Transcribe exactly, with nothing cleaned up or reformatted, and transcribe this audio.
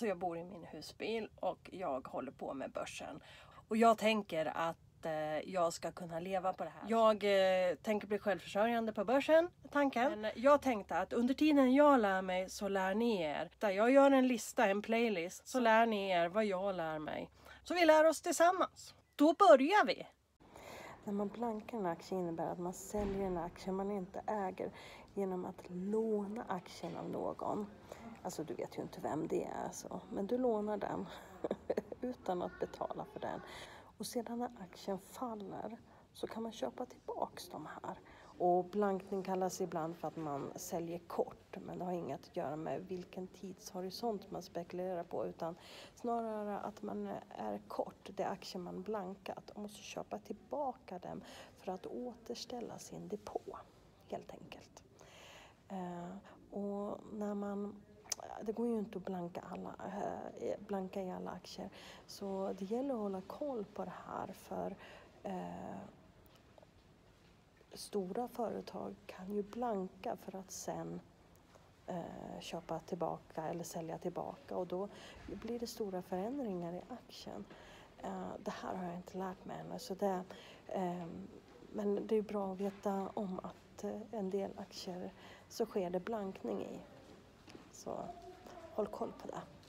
Alltså jag bor i min husbil och jag håller på med börsen. Och jag tänker att jag ska kunna leva på det här. Jag eh, tänker bli självförsörjande på börsen, tanken. Men jag tänkte att under tiden jag lär mig så lär ni er. Där jag gör en lista, en playlist, så lär ni er vad jag lär mig. Så vi lär oss tillsammans. Då börjar vi! När man blankar en aktie innebär att man säljer en aktie man inte äger genom att låna aktien av någon. Alltså du vet ju inte vem det är så, men du lånar den utan att betala för den. Och sedan när aktien faller så kan man köpa tillbaks de här. Och blankning kallas ibland för att man säljer kort. Men det har inget att göra med vilken tidshorisont man spekulerar på. Utan snarare att man är kort, det aktier man blankat. Och måste köpa tillbaka dem för att återställa sin depå. Helt enkelt. Eh, och när man... Det går ju inte att blanka, alla, blanka i alla aktier. Så det gäller att hålla koll på det här. För eh, stora företag kan ju blanka för att sen eh, köpa tillbaka eller sälja tillbaka. Och då blir det stora förändringar i aktien. Eh, det här har jag inte lärt mig ännu. Så det, eh, men det är bra att veta om att eh, en del aktier så sker det blankning i. Så håll koll på det.